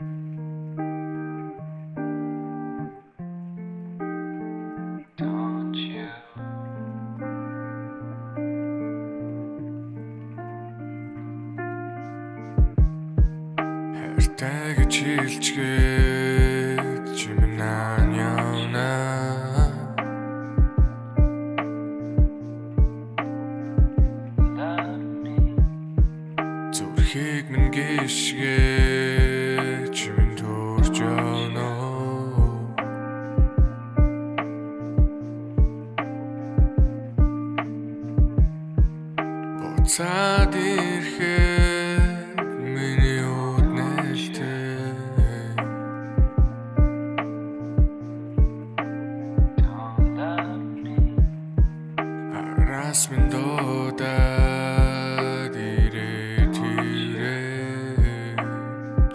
Don't you? Хайртай гэж хэлчихэд чимнээ явна. Зүрхийг минь гიშгэ чимэн төрж явна. Буцаад ирэхэд миний үд нэлтэй. Don't love me. Араас минь дуудаад ирээд ирээч.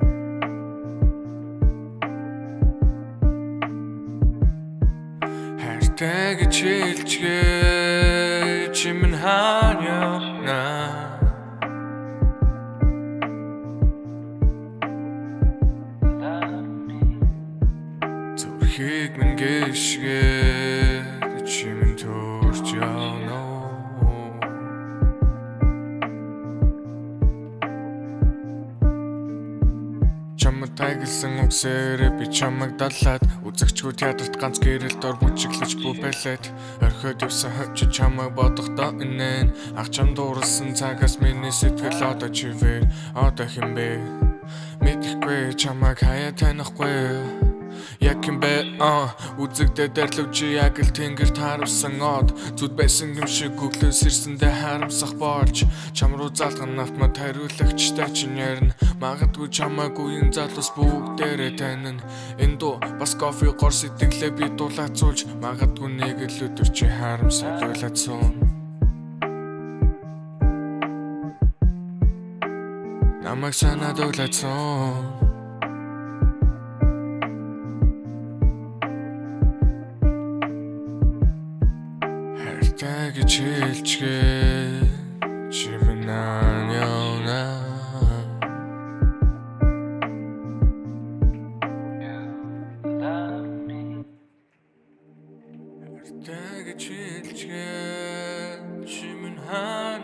Хайртай гэж хэлчихэд чимэн хаана явна. Love me. Зүрхийг минь гიშгэ чимэн төрж явна. Чамд тагилсан үгсээрээ би чамайг даллаад үзэгчгүй театрт ганц гэрэл дор бүжиглэж бүбэлээд орхиод явсан хойч чамайг бодохдоо инээн ах чам дуурсан цагаас миний сэтгэл одоо чивэр одоо хэмбэ мэдэхгүй чамайг хаяа танихгүй яг юм бэ үзэгдээ дэрлэв чи яг л тэнгэрт харамсан од зүд байсан юм шиг өглөөс ирсэндээ харамсах болж чам руу залган автомат хариулагчтай чинь ярина магадгүй чамайг үеийн залуус бүгдээрээ танина энэ дуу бас кофе гор сэтгэлээ би дулаацуулж магадгүй нэг л өдөр чи харамсаад уйлаацсан намайг санаад уйлаацсан хайртай гэж хэлчихэд чимнээ явна. Love me. Хайртай гэж хэлчихэд чимнээ